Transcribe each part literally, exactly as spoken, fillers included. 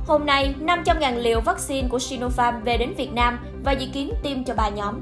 Hôm nay, năm trăm nghìn liều vaccine của Sinopharm về đến Việt Nam và dự kiến tiêm cho ba nhóm.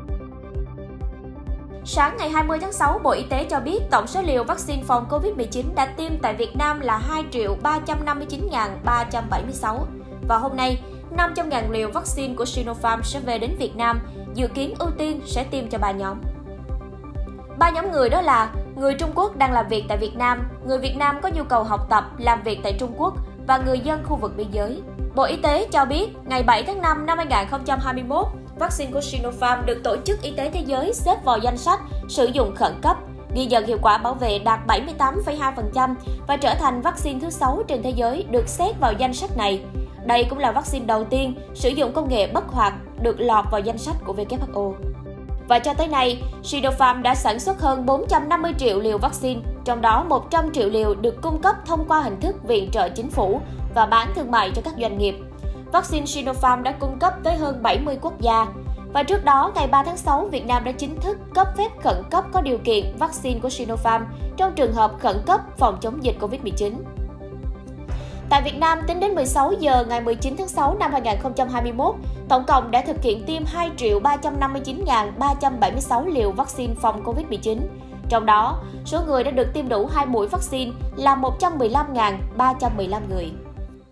Sáng ngày hai mươi tháng sáu, Bộ Y tế cho biết tổng số liều vaccine phòng Covid mười chín đã tiêm tại Việt Nam là hai triệu ba trăm năm mươi chín nghìn ba trăm bảy mươi sáu. Và hôm nay, năm trăm nghìn liều vaccine của Sinopharm sẽ về đến Việt Nam, dự kiến ưu tiên sẽ tiêm cho ba nhóm. Ba nhóm người đó là người Trung Quốc đang làm việc tại Việt Nam, người Việt Nam có nhu cầu học tập, làm việc tại Trung Quốc và người dân khu vực biên giới. Bộ Y tế cho biết, ngày bảy tháng năm năm hai nghìn không trăm hai mươi mốt, vaccine của Sinopharm được Tổ chức Y tế Thế giới xếp vào danh sách sử dụng khẩn cấp, ghi nhận hiệu quả bảo vệ đạt bảy mươi tám phẩy hai phần trăm và trở thành vaccine thứ sáu trên thế giới được xét vào danh sách này. Đây cũng là vaccine đầu tiên sử dụng công nghệ bất hoạt được lọt vào danh sách của W H O. Và cho tới nay, Sinopharm đã sản xuất hơn bốn trăm năm mươi triệu liều vaccine, trong đó một trăm triệu liều được cung cấp thông qua hình thức viện trợ chính phủ và bán thương mại cho các doanh nghiệp. Vaccine Sinopharm đã cung cấp tới hơn bảy mươi quốc gia. Và trước đó, ngày ba tháng sáu, Việt Nam đã chính thức cấp phép khẩn cấp có điều kiện vaccine của Sinopharm trong trường hợp khẩn cấp phòng chống dịch Covid mười chín. Tại Việt Nam, tính đến mười sáu giờ ngày mười chín tháng sáu năm hai nghìn không trăm hai mươi mốt, tổng cộng đã thực hiện tiêm hai triệu ba trăm năm mươi chín nghìn ba trăm bảy mươi sáu liều vaccine phòng Covid mười chín. Trong đó, số người đã được tiêm đủ hai mũi vaccine là một trăm mười lăm nghìn ba trăm mười lăm người.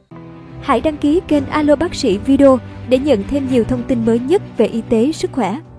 Hãy đăng ký kênh Alo Bác sĩ Video để nhận thêm nhiều thông tin mới nhất về y tế, sức khỏe.